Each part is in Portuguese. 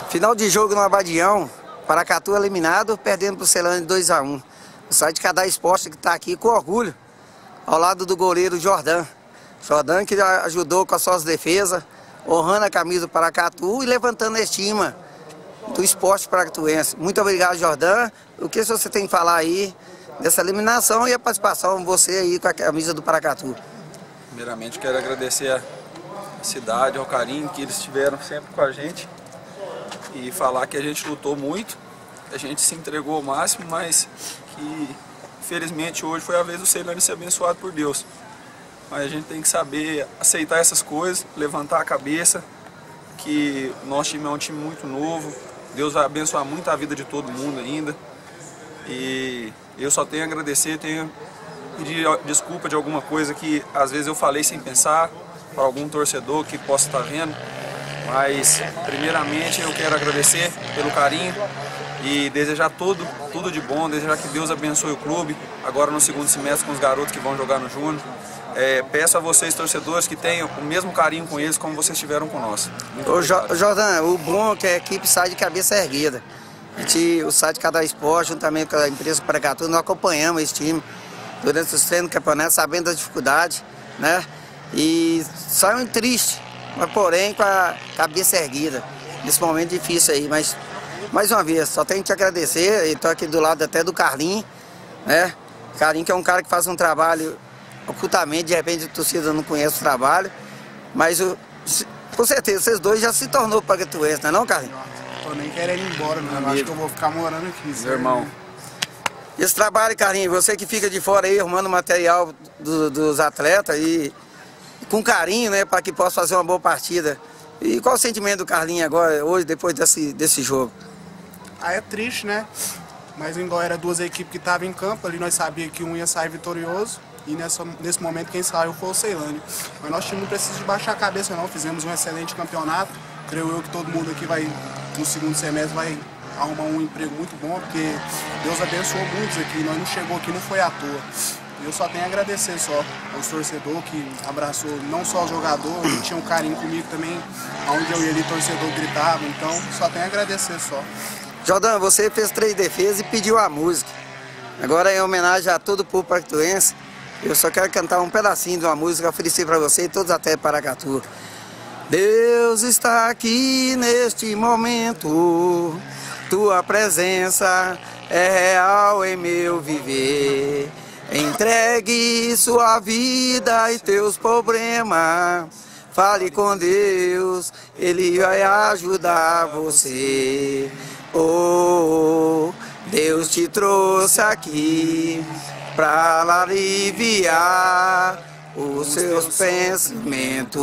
Final de jogo no Abadião, Paracatu eliminado, perdendo para o Ceilândia 2-1. O site de Cadar Esporte que está aqui com orgulho, ao lado do goleiro Jordan. Jordan que ajudou com as suas defesas, honrando a camisa do Paracatu e levantando a estima do esporte paracatuense. Muito obrigado, Jordan. O que você tem que falar aí dessa eliminação e a participação de você aí com a camisa do Paracatu? Primeiramente, quero agradecer a cidade, ao carinho que eles tiveram sempre com a gente e falar que a gente lutou muito, a gente se entregou ao máximo, mas que infelizmente hoje foi a vez do Ceilândia ser abençoado por Deus. Mas a gente tem que saber aceitar essas coisas, levantar a cabeça, que o nosso time é um time muito novo, Deus vai abençoar muito a vida de todo mundo ainda. E eu só tenho a agradecer, tenho a pedir desculpa de alguma coisa que às vezes eu falei sem pensar, para algum torcedor que possa estar vendo. Mas primeiramente eu quero agradecer pelo carinho e desejar tudo de bom, desejar que Deus abençoe o clube, agora no segundo semestre com os garotos que vão jogar no Júnior. Peço a vocês, torcedores, que tenham o mesmo carinho com eles como vocês tiveram com nós. Ô, Jordan, o bom é que a equipe sai de cabeça erguida. O site de Cadar Esporte, juntamente com a empresa Paracatu, nós acompanhamos esse time durante os treinos do campeonato, sabendo das dificuldades, né? E saíram tristes, mas porém com a cabeça erguida, nesse momento difícil aí. Mas, mais uma vez, só tenho que te agradecer, e estou aqui do lado até do Carlinhos, né? Carlinhos que é um cara que faz um trabalho ocultamente, de repente a torcida não conhece o trabalho, mas com certeza vocês dois já se tornou paracatuense, não é não, Carlinhos? Tô nem querendo ir embora, não. Eu acho que eu vou ficar morando aqui. Meu irmão. Esse trabalho, Carlinhos, você que fica de fora aí arrumando material dos atletas e com carinho, né, para que possa fazer uma boa partida. E qual o sentimento do Carlinhos agora, hoje, depois desse jogo? É triste, né? Mas igual era duas equipes que estavam em campo, ali nós sabíamos que um ia sair vitorioso e nesse momento quem saiu foi o Ceilândia. Mas nosso time não precisa de baixar a cabeça não, fizemos um excelente campeonato. Creio eu que todo mundo aqui vai, no segundo semestre, vai arrumar um emprego muito bom, porque Deus abençoou muitos aqui, nós não chegou aqui, não foi à toa. Eu só tenho a agradecer só aos torcedores que abraçou não só o jogador, que tinha um carinho comigo também, aonde eu ia ali, torcedor gritava, então só tenho a agradecer só. Jordan, você fez 3 defesas e pediu a música. Agora, em homenagem a todo o povo paracatuense, eu só quero cantar um pedacinho de uma música, oferecer para você e todos até Paracatu. Deus está aqui neste momento, tua presença é real em meu viver. Entregue sua vida e teus problemas, fale com Deus, Ele vai ajudar você. Oh, Deus te trouxe aqui para aliviar os seus pensamentos.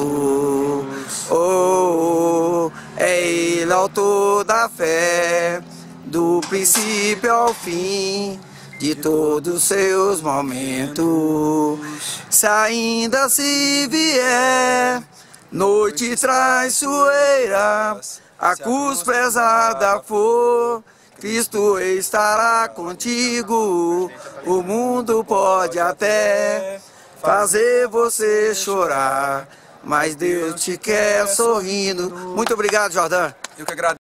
Oh, é Ele autor da fé, do princípio ao fim de todos os seus momentos. Se ainda se vier noite traiçoeira, a cruz pesada for, Cristo estará contigo. O mundo pode até fazer você chorar, mas Deus te quer sorrindo. Muito obrigado, Jordan. Eu que agradeço.